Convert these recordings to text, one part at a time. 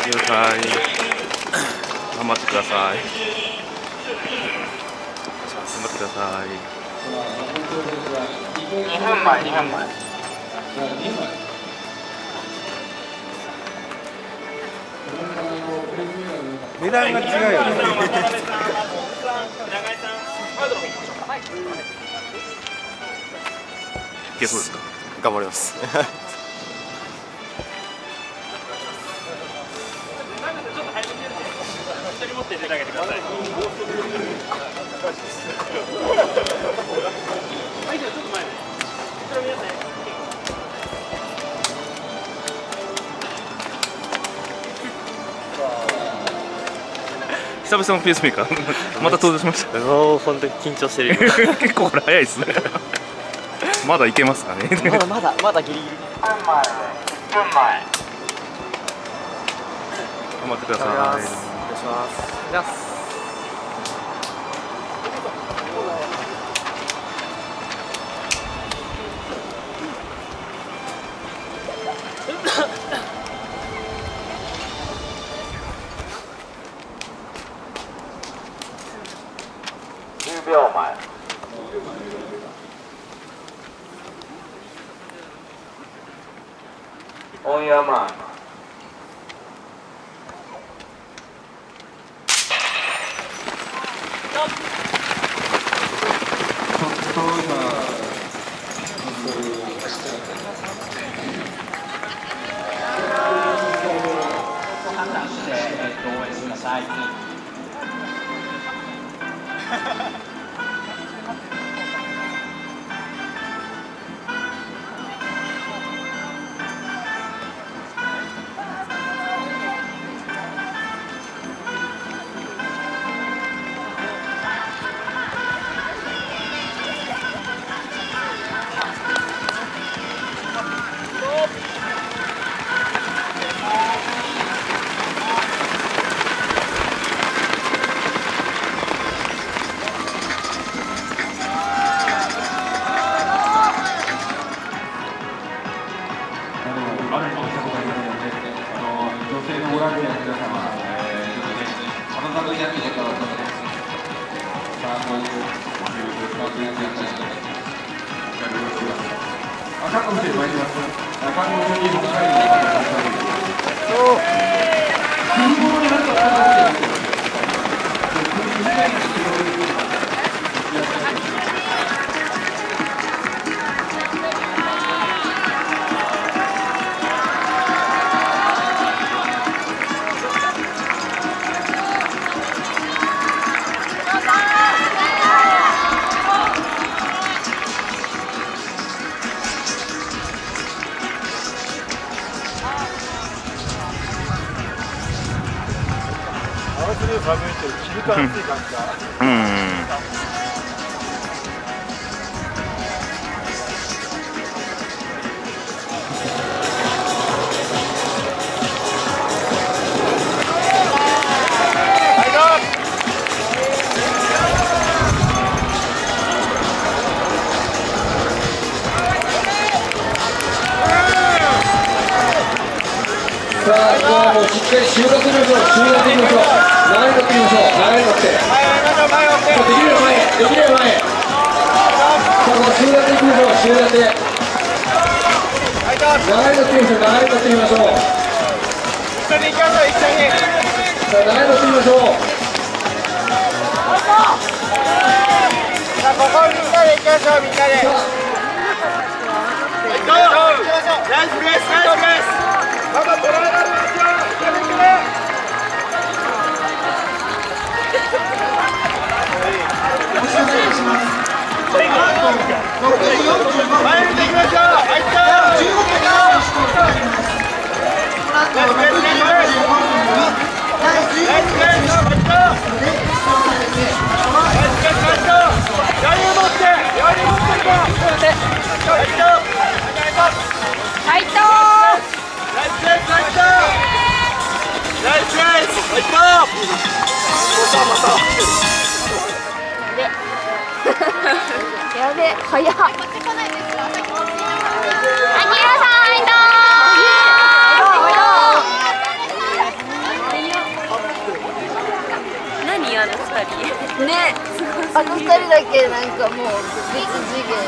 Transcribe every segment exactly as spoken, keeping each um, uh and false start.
ってください。頑張ってください。頑張ってください。 にふんまえ、にふんまえ。 値段が違うよね。 いけそうですか。 頑張ります。 持って出てあげてください。はい、じゃあちょっと前で。こちら皆さん。 久々のペースメーカーまた登場しました。 もう本当に緊張してる。 結構これ早いですね。まだいけますかね。 まだまだまだギリギリ。 分前、分前。 頑張ってください。 お願いします。じゃあ。 じゅうびょうまえ。オンヤマン。判断して、えっと、応援してください。 うん。 さあ、今もうしっかり収穫しましょう、収穫しましょう、流れ乗ってみましょう、流れ乗って。できるよ前へ、できるよ前へ。さあ、この収穫いきましょう、収穫。流れ乗ってみましょう、流れ乗ってみましょう。 一緒に行きましょう、一緒に。 さあ、流れ乗ってみましょう。 さあ、ここみんなで行きましょう、みんなで。行きましょう。ナイスレース、ナイスレース。まだ捉えられますよ。いけるいける。前見ていきましょう。入った。じゅうごキロ。ナイスレース、ナイスレース。ナイスレース、ナイスレース。入った。ナイスレース、ナイスレース。余裕持って、余裕持っていこう。入った。入った。ナイスレース、ナイスレース。ナイスレース、入った。 やべ、早っ。あきらさん、入ったー。 人ね、あの二人だけなんかもう別次元。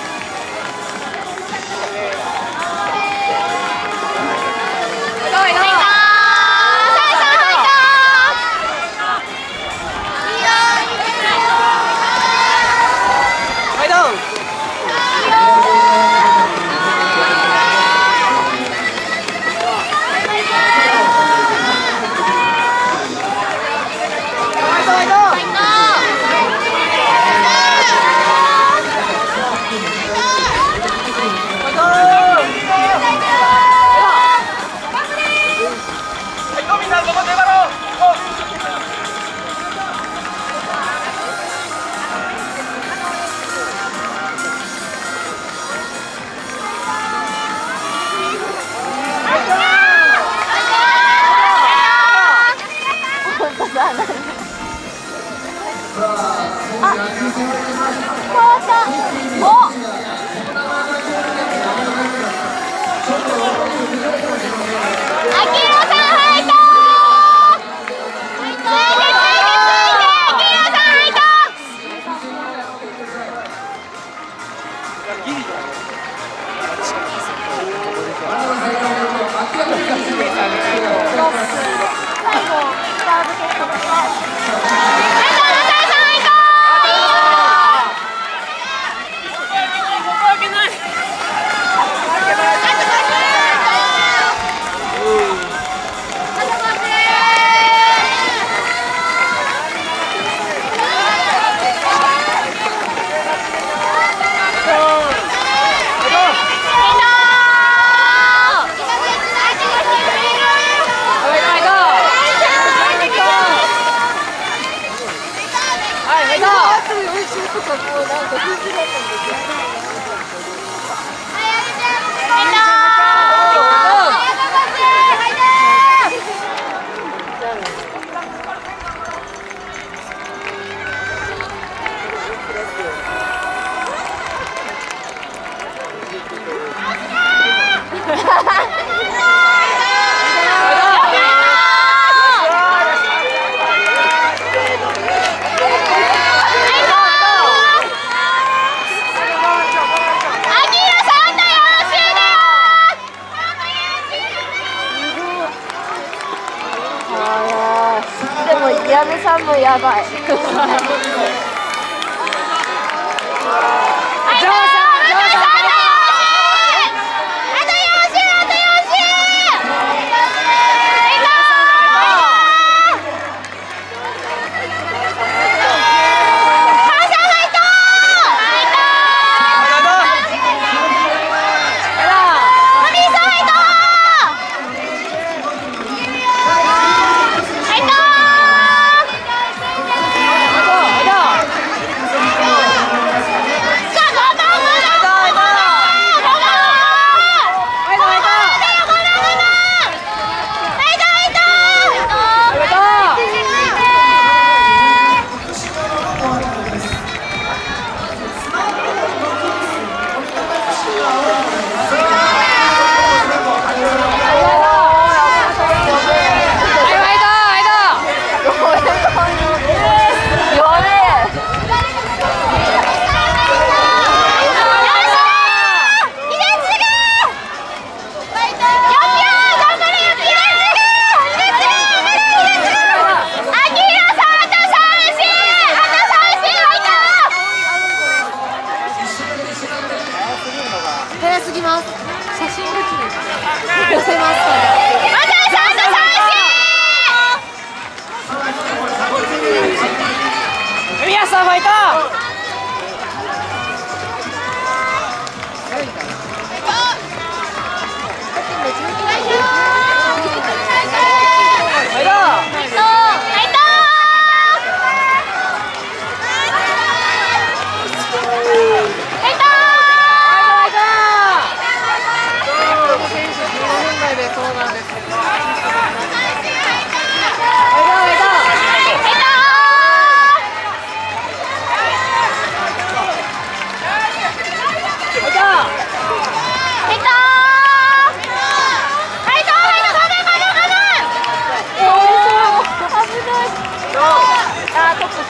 矢部さんもやばい。 あ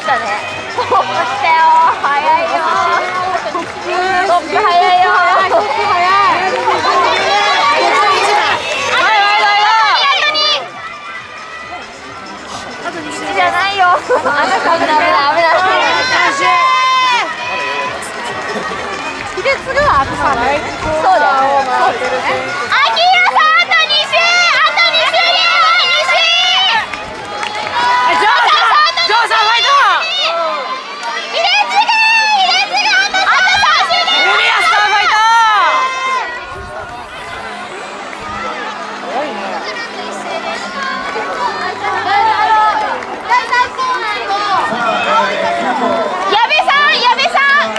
したね。トップ来たよ。早いよ。トップ早いよ。トップ早い。じゃないよ。あなたダメだダメだ。秀次はあとさん。そうだよ。あきひろさんあとに周。あとに周でに周。ジョーさんジョーさんファイト。秀次秀次あとあとさん周で。森安さんファイト。矢部さん矢部さん。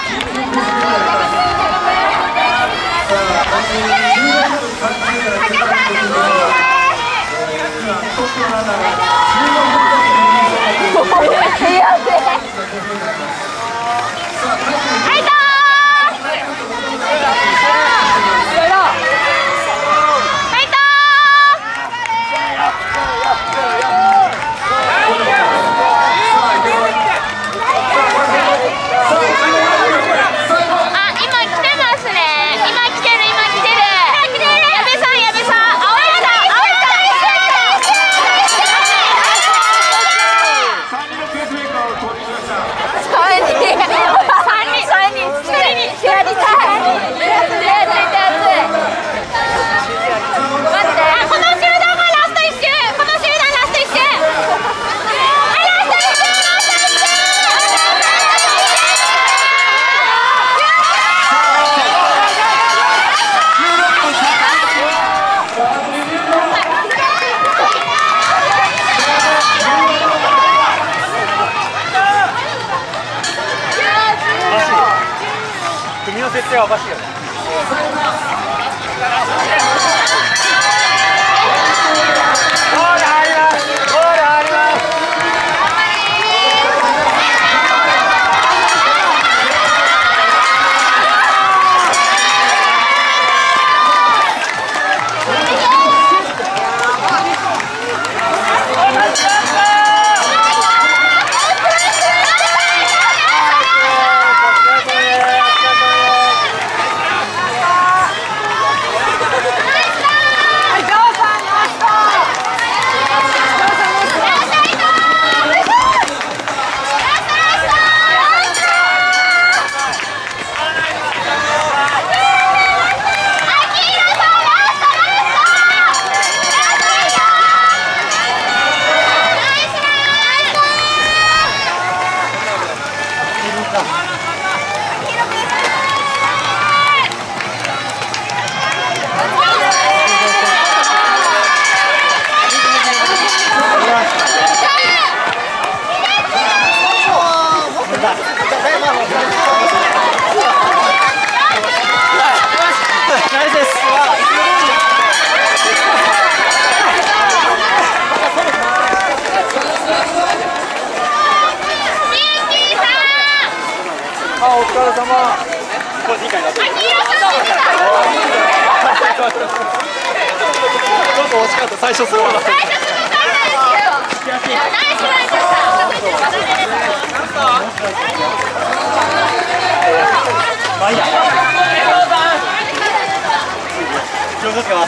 組の設定はおかしいよね。ゴール入ります。ゴール入ります。お疲れ様。個人会だった。ちょっと惜しかった。最初そうだった。最初すごかったですよ。ナイスナイス。まあいいや。気をつけます。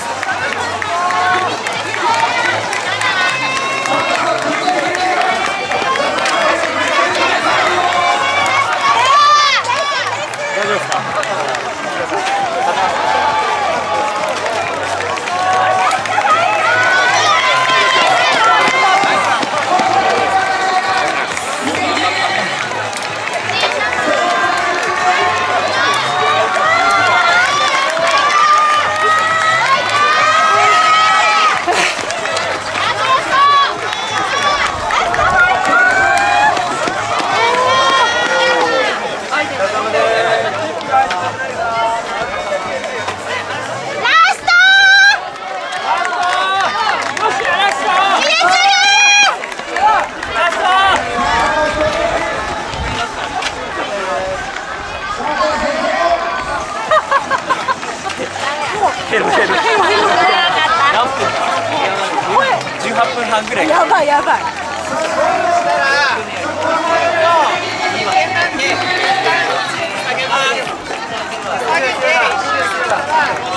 じゅうはっぷんはんぐらい。やばいやばい。 下げて